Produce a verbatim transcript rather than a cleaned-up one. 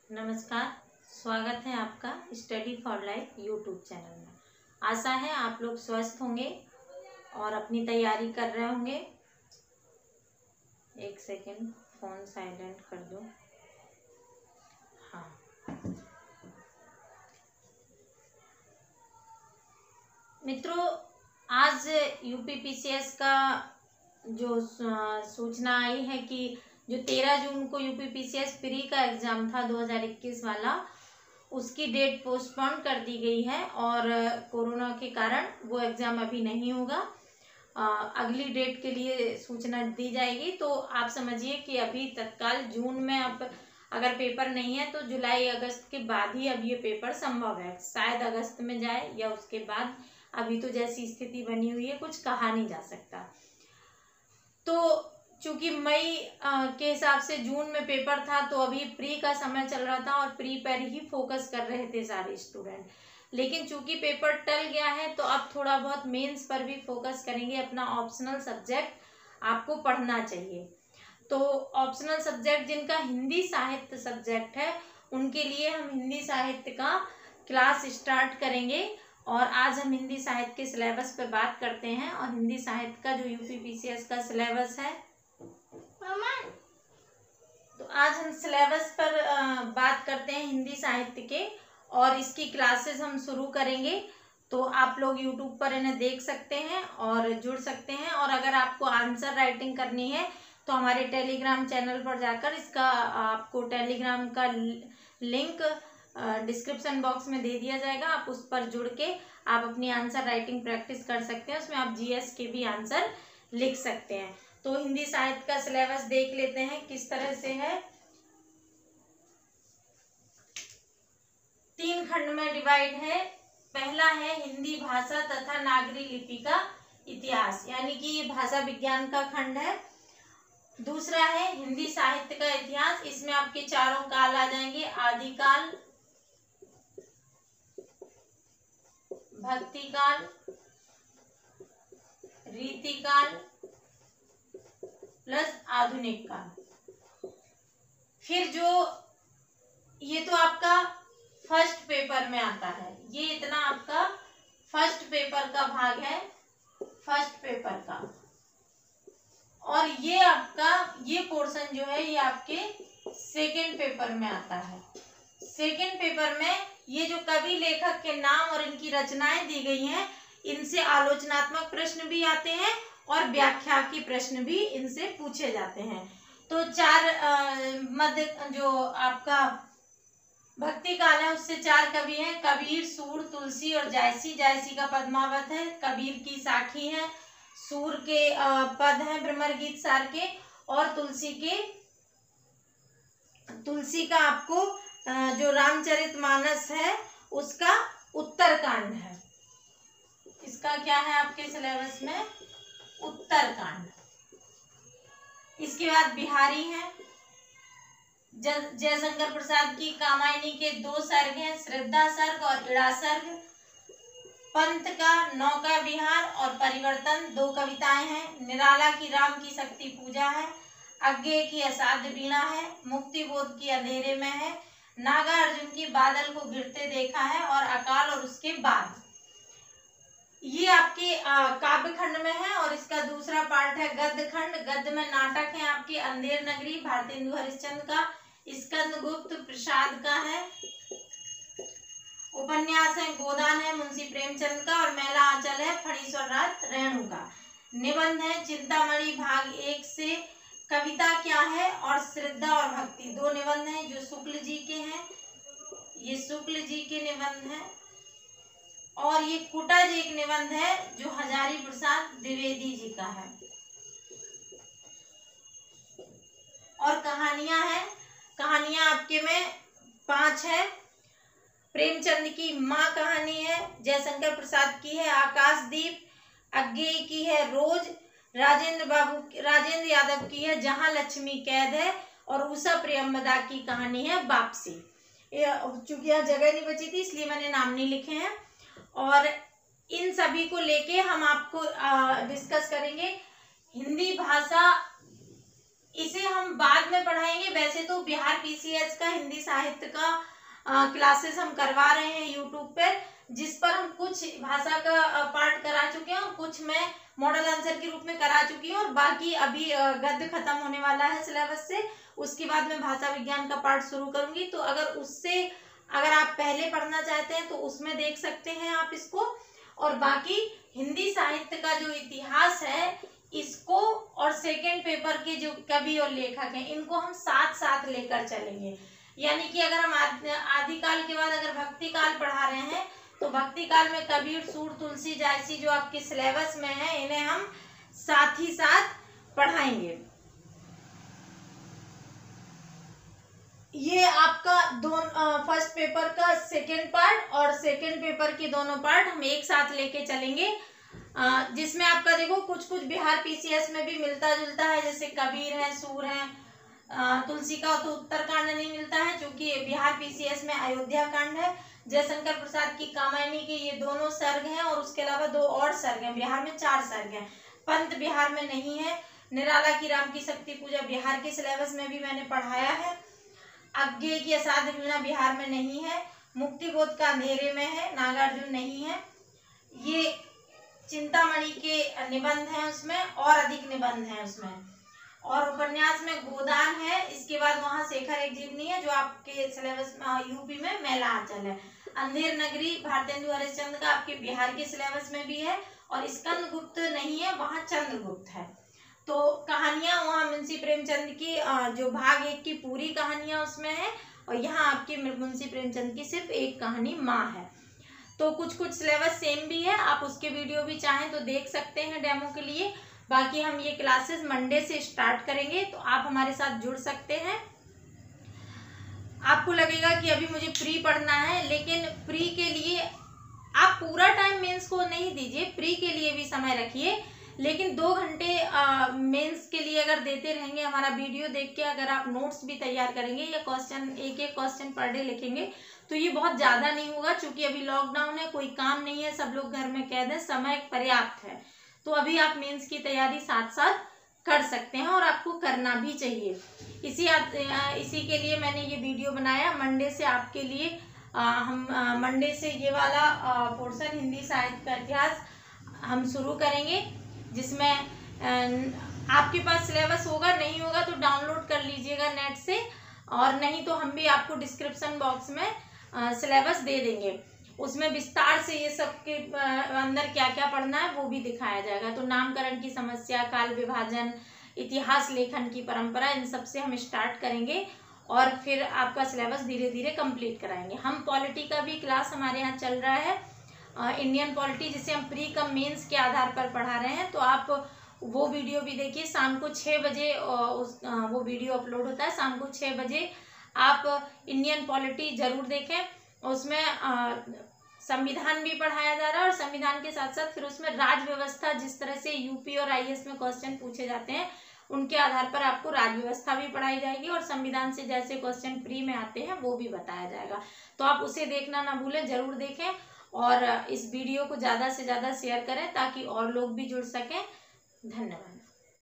नमस्कार, स्वागत है आपका study for life YouTube channel में। आशा है आप लोग स्वस्थ होंगे और अपनी तैयारी कर रहे होंगे। एक सेकेंड, फोन साइलेंट कर दो। हाँ, मित्रों, आज यूपीपीसीएस का जो सूचना आई है कि जो तेरह जून को यूपीपीसीएस प्री का एग्जाम था दो हज़ार इक्कीस वाला, उसकी डेट पोस्टपोन कर दी गई है और कोरोना के कारण वो एग्ज़ाम अभी नहीं होगा। आ, अगली डेट के लिए सूचना दी जाएगी। तो आप समझिए कि अभी तत्काल जून में अब अगर पेपर नहीं है तो जुलाई अगस्त के बाद ही अब ये पेपर संभव है। शायद अगस्त में जाए या उसके बाद, अभी तो जैसी स्थिति बनी हुई है कुछ कहा नहीं जा सकता। तो चूंकि मई के हिसाब से जून में पेपर था तो अभी प्री का समय चल रहा था और प्री पर ही फोकस कर रहे थे सारे स्टूडेंट। लेकिन चूंकि पेपर टल गया है तो अब थोड़ा बहुत मेंस पर भी फोकस करेंगे। अपना ऑप्शनल सब्जेक्ट आपको पढ़ना चाहिए। तो ऑप्शनल सब्जेक्ट जिनका हिंदी साहित्य सब्जेक्ट है उनके लिए हम हिंदी साहित्य का क्लास स्टार्ट करेंगे और आज हम हिंदी साहित्य के सिलेबस पर बात करते हैं। और हिंदी साहित्य का जो यूपीपीसीएस का सिलेबस है, तो आज हम सिलेबस पर बात करते हैं हिंदी साहित्य के और इसकी क्लासेस हम शुरू करेंगे। तो आप लोग यूट्यूब पर इन्हें देख सकते हैं और जुड़ सकते हैं। और अगर आपको आंसर राइटिंग करनी है तो हमारे टेलीग्राम चैनल पर जाकर इसका आपको टेलीग्राम का लिंक डिस्क्रिप्शन बॉक्स में दे दिया जाएगा। आप उस पर जुड़ के आप अपनी आंसर राइटिंग प्रैक्टिस कर सकते हैं। उसमें आप जीएस के भी आंसर लिख सकते हैं। तो हिंदी साहित्य का सिलेबस देख लेते हैं किस तरह से है। तीन खंड में डिवाइड है। पहला है हिंदी भाषा तथा नागरी लिपि का इतिहास, यानी कि ये भाषा विज्ञान का खंड है। दूसरा है हिंदी साहित्य का इतिहास। इसमें आपके चारों काल आ जाएंगे: आदिकाल, भक्तिकाल, रीतिकाल प्लस आधुनिक काल। फिर जो ये तो आपका फर्स्ट पेपर में आता है, ये इतना आपका फर्स्ट पेपर का भाग है, फर्स्ट पेपर का। और ये आपका ये पोर्शन जो है ये आपके सेकंड पेपर में आता है। सेकंड पेपर में ये जो कवि लेखक के नाम और इनकी रचनाएं दी गई हैं, इनसे आलोचनात्मक प्रश्न भी आते हैं और व्याख्या के प्रश्न भी इनसे पूछे जाते हैं। तो चार मध्य जो आपका भक्ति काल है उससे चार कवि हैं: कबीर, सूर, तुलसी और जायसी। जायसी का पद्मावत है। कबीर की साखी है। सूर के पद हैं भ्रमर गीत सार के। और तुलसी के तुलसी का आपको जो रामचरितमानस है उसका उत्तरकांड है। इसका क्या है आपके सिलेबस में? उत्तरकांड। इसके बाद बिहारी है। जयशंकर प्रसाद की कामायनी के दो सर्ग हैं, श्रद्धा सर्ग और इड़ा सर्ग। पंत का नौका विहार और परिवर्तन दो कविताएं हैं। निराला की राम की शक्ति पूजा है। अज्ञेय की असाध्य वीणा है। मुक्तिबोध की अंधेरे में है। नागार्जुन की बादल को गिरते देखा है और अकाल और उसके बाद। ये आपके काव्य खंड में है। और इसका दूसरा पार्ट है गद्य खंड। गद्य में नाटक है आपके अंधेर नगरी भारतेंदु हरिश्चंद्र का, स्कंदगुप्त प्रसाद का है। उपन्यास है गोदान है मुंशी प्रेमचंद का। और मेला आंचल है फणीश्वर राज रेणु का। निबंध है चिंतामणि भाग एक से कविता क्या है और श्रद्धा और भक्ति। दो निबंध हैं जो शुक्ल जी के हैं, ये शुक्ल जी के निबंध हैं। और ये कुटज एक निबंध है जो हजारी प्रसाद द्विवेदी जी का है। और कहानियां हैं। कहानियां आपके में पांच है। प्रेमचंद की माँ कहानी है। जयशंकर प्रसाद की है आकाशदीप। अज्ञेय की है रोज। राजेंद्र बाबू राजेंद्र यादव की है जहां लक्ष्मी कैद है। और उषा प्रियंवदा की कहानी है वापसी। चूंकि यहाँ जगह नहीं बची थी इसलिए मैंने नाम नहीं लिखे हैं। और इन सभी को लेके हम आपको डिस्कस करेंगे। हिंदी भाषा इसे हम बाद में पढ़ाएंगे। वैसे तो बिहार पीसीएस का हिंदी साहित्य का क्लासेस हम करवा रहे हैं यूट्यूब पर, जिस पर हम कुछ भाषा का पार्ट करा चुके हैं और कुछ मैं मॉडल आंसर के रूप में करा चुकी हूँ, और बाकी अभी गद्य खत्म होने वाला है सिलेबस से, उसके बाद मैं भाषा विज्ञान का पार्ट शुरू करूंगी। तो अगर उससे अगर आप पहले पढ़ना चाहते हैं तो उसमें देख सकते हैं आप इसको। और बाकी हिंदी साहित्य का जो इतिहास है इसको और सेकेंड पेपर के जो कवि और लेखक हैं इनको हम साथ साथ लेकर चलेंगे। यानी कि अगर हम आदिकाल के बाद अगर भक्ति काल पढ़ा रहे हैं तो भक्ति काल में कबीर, सूर, तुलसी जैसी जो आपके सिलेबस में है इन्हें हम साथ ही साथ पढ़ाएंगे। ये आपका दोनों फर्स्ट पेपर का सेकेंड पार्ट और सेकेंड पेपर के दोनों पार्ट हम एक साथ लेके चलेंगे, जिसमें आपका देखो कुछ कुछ बिहार पीसीएस में भी मिलता जुलता है, जैसे कबीर है, सूर है, तुलसी का तो उत्तरकांड नहीं मिलता है क्योंकि बिहार पीसीएस में अयोध्या कांड है। जयशंकर प्रसाद की कामायनी के ये दोनों सर्ग हैं और उसके अलावा दो और सर्ग हैं। बिहार में चार सर्ग हैं। पंत बिहार में नहीं है। निराला की राम की शक्ति पूजा बिहार के सिलेबस में भी मैंने पढ़ाया है। अज्ञेय की असाध्य वीणा बिहार में नहीं है। मुक्ति बोध का अंधेरे में है। नागार्जुन नहीं है। ये चिंतामणि के निबंध हैं उसमें और अधिक निबंध हैं उसमें। और उपन्यास में गोदान है। इसके बाद वहां शेखर एक जीवनी है जो आपके सिलेबस में यूपी में मैला आंचल है। अंधेर नगरी भारतेंदु हरिश्चंद्र का आपके बिहार के सिलेबस में भी है। और स्कंद गुप्त नहीं है, वहां चंद्रगुप्त है। तो कहानियां वहाँ मुंशी प्रेमचंद की जो भाग एक की पूरी कहानियां उसमें है और यहाँ आपकी मुंशी प्रेमचंद की सिर्फ एक कहानी माँ है। तो कुछ कुछ सिलेबस सेम भी है, आप उसके वीडियो भी चाहें तो देख सकते हैं डेमो के लिए। बाकी हम ये क्लासेस मंडे से स्टार्ट करेंगे तो आप हमारे साथ जुड़ सकते हैं। आपको लगेगा कि अभी मुझे प्री पढ़ना है, लेकिन प्री के लिए आप पूरा टाइम मेंस को नहीं दीजिए, प्री के लिए भी समय रखिए। लेकिन दो घंटे मेंस के लिए अगर देते रहेंगे, हमारा वीडियो देख के अगर आप नोट्स भी तैयार करेंगे या क्वेश्चन एक एक क्वेश्चन पर डे लिखेंगे तो ये बहुत ज़्यादा नहीं होगा। क्योंकि अभी लॉकडाउन है, कोई काम नहीं है, सब लोग घर में कैद हैं, समय पर्याप्त है। तो अभी आप मेंस की तैयारी साथ साथ कर सकते हैं और आपको करना भी चाहिए। इसी इसी के लिए मैंने ये वीडियो बनाया। मंडे से आपके लिए आ, हम मंडे से ये वाला पोर्शन हिंदी साहित्य का इतिहास हम शुरू करेंगे, जिसमें आपके पास सिलेबस होगा, नहीं होगा तो डाउनलोड कर लीजिएगा नेट से, और नहीं तो हम भी आपको डिस्क्रिप्शन बॉक्स में सिलेबस दे देंगे। उसमें विस्तार से ये सब के अंदर क्या क्या पढ़ना है वो भी दिखाया जाएगा। तो नामकरण की समस्या, काल विभाजन, इतिहास लेखन की परंपरा, इन सब से हम स्टार्ट करेंगे और फिर आपका सिलेबस धीरे धीरे कंप्लीट कराएंगे। हम पॉलिटी का भी क्लास हमारे यहाँ चल रहा है, इंडियन पॉलिटी, जिसे हम प्री कम मेंस के आधार पर पढ़ा रहे हैं। तो आप वो वीडियो भी देखिए। शाम को छः बजे उस वो वीडियो अपलोड होता है। शाम को छः बजे आप इंडियन पॉलिटी ज़रूर देखें। उसमें संविधान भी पढ़ाया जा रहा है और संविधान के साथ साथ फिर उसमें राज व्यवस्था, जिस तरह से यूपी और आईएएस में क्वेश्चन पूछे जाते हैं उनके आधार पर आपको राज व्यवस्था भी पढ़ाई जाएगी और संविधान से जैसे क्वेश्चन प्री में आते हैं वो भी बताया जाएगा। तो आप उसे देखना ना भूलें, ज़रूर देखें और इस वीडियो को ज़्यादा से ज़्यादा शेयर करें ताकि और लोग भी जुड़ सकें। धन्यवाद।